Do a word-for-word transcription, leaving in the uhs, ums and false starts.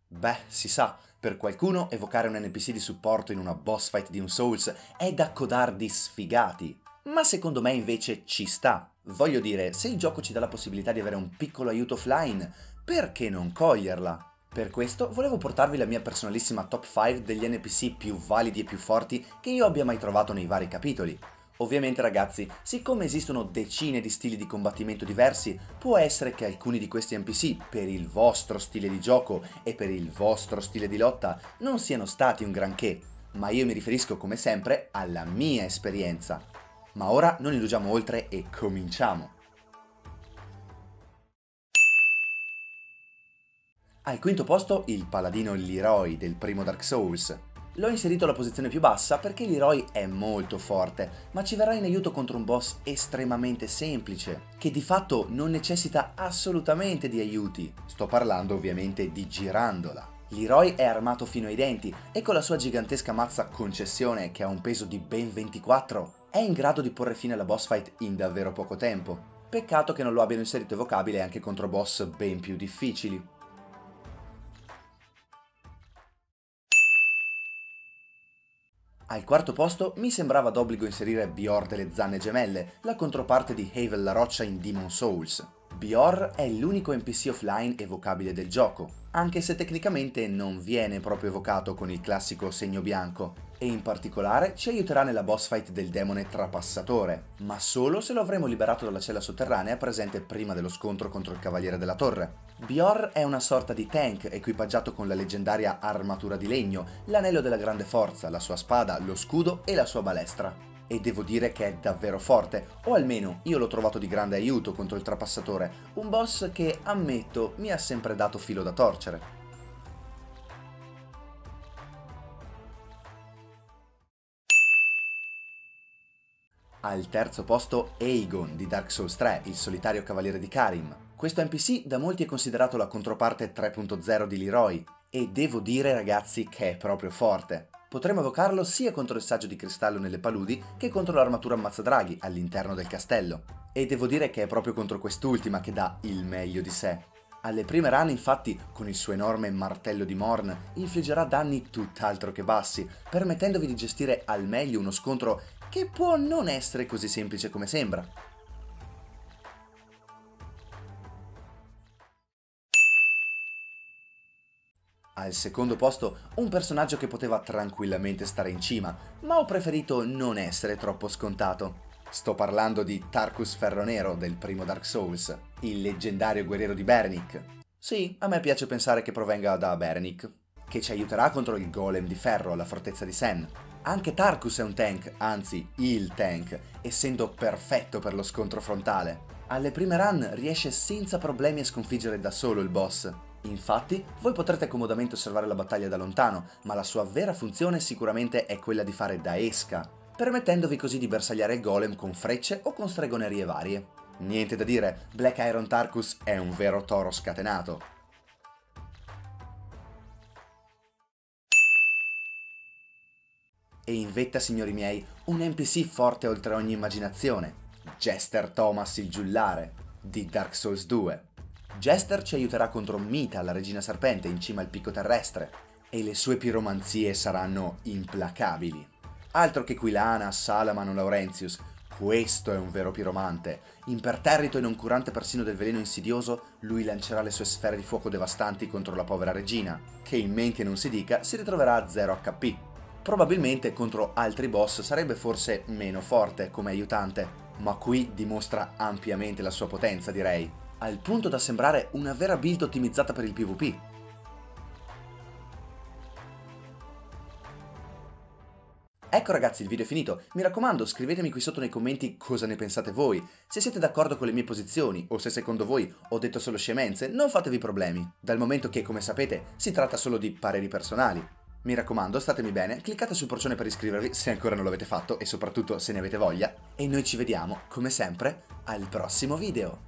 Beh, si sa, per qualcuno evocare un N P C di supporto in una boss fight di un Souls è da codardi sfigati. Ma secondo me invece ci sta. Voglio dire, se il gioco ci dà la possibilità di avere un piccolo aiuto offline, perché non coglierla? Per questo volevo portarvi la mia personalissima top cinque degli N P C più validi e più forti che io abbia mai trovato nei vari capitoli. Ovviamente ragazzi, siccome esistono decine di stili di combattimento diversi, può essere che alcuni di questi N P C, per il vostro stile di gioco e per il vostro stile di lotta, non siano stati un granché, ma io mi riferisco come sempre alla mia esperienza. Ma ora non indugiamo oltre e cominciamo! Al quinto posto il paladino Leroy del primo Dark Souls. L'ho inserito alla posizione più bassa perché Leroy è molto forte, ma ci verrà in aiuto contro un boss estremamente semplice, che di fatto non necessita assolutamente di aiuti. Sto parlando ovviamente di Girandola. Leroy è armato fino ai denti e con la sua gigantesca mazza concessione, che ha un peso di ben ventiquattro, è in grado di porre fine alla boss fight in davvero poco tempo. Peccato che non lo abbiano inserito evocabile anche contro boss ben più difficili. Al quarto posto mi sembrava d'obbligo inserire Bior delle Zanne Gemelle, la controparte di Havel la Roccia in Demon Souls. Bior è l'unico N P C offline evocabile del gioco, anche se tecnicamente non viene proprio evocato con il classico segno bianco, e in particolare ci aiuterà nella boss fight del demone Trapassatore, ma solo se lo avremo liberato dalla cella sotterranea presente prima dello scontro contro il Cavaliere della Torre. Bior è una sorta di tank equipaggiato con la leggendaria armatura di legno, l'anello della grande forza, la sua spada, lo scudo e la sua balestra. E devo dire che è davvero forte, o almeno io l'ho trovato di grande aiuto contro il Trapassatore, un boss che, ammetto, mi ha sempre dato filo da torcere. Al terzo posto Aegon di Dark Souls tre, il solitario cavaliere di Karim. Questo N P C da molti è considerato la controparte tre punto zero di Leroy, e devo dire ragazzi che è proprio forte. Potremo evocarlo sia contro il saggio di cristallo nelle paludi che contro l'armatura ammazzadraghi all'interno del castello. E devo dire che è proprio contro quest'ultima che dà il meglio di sé. Alle prime run infatti, con il suo enorme martello di Morn, infliggerà danni tutt'altro che bassi, permettendovi di gestire al meglio uno scontro che può non essere così semplice come sembra. Al secondo posto, un personaggio che poteva tranquillamente stare in cima, ma ho preferito non essere troppo scontato. Sto parlando di Tarkus Ferronero del primo Dark Souls, il leggendario guerriero di Berenic. Sì, a me piace pensare che provenga da Berenic, che ci aiuterà contro il golem di ferro alla fortezza di Sen. Anche Tarkus è un tank, anzi il tank, essendo perfetto per lo scontro frontale. Alle prime run riesce senza problemi a sconfiggere da solo il boss. Infatti, voi potrete comodamente osservare la battaglia da lontano, ma la sua vera funzione sicuramente è quella di fare da esca, permettendovi così di bersagliare il golem con frecce o con stregonerie varie. Niente da dire, Black Iron Tarkus è un vero toro scatenato. E in vetta, signori miei, un N P C forte oltre ogni immaginazione, Jester Thomas il Giullare, di Dark Souls due. Jester ci aiuterà contro Mita, la regina serpente, in cima al picco terrestre, e le sue piromanzie saranno implacabili. Altro che Quilana, Salaman o Laurentius, questo è un vero piromante. Imperterrito e non curante persino del veleno insidioso, lui lancerà le sue sfere di fuoco devastanti contro la povera regina, che in men che non si dica si ritroverà a zero H P. Probabilmente contro altri boss sarebbe forse meno forte come aiutante, ma qui dimostra ampiamente la sua potenza, direi, al punto da sembrare una vera build ottimizzata per il PvP. Ecco ragazzi, il video è finito, mi raccomando scrivetemi qui sotto nei commenti cosa ne pensate voi, se siete d'accordo con le mie posizioni o se secondo voi ho detto solo scemenze, non fatevi problemi, dal momento che come sapete si tratta solo di pareri personali. Mi raccomando, statemi bene, cliccate sul porcione per iscrivervi se ancora non l'avete fatto e soprattutto se ne avete voglia, e noi ci vediamo, come sempre, al prossimo video.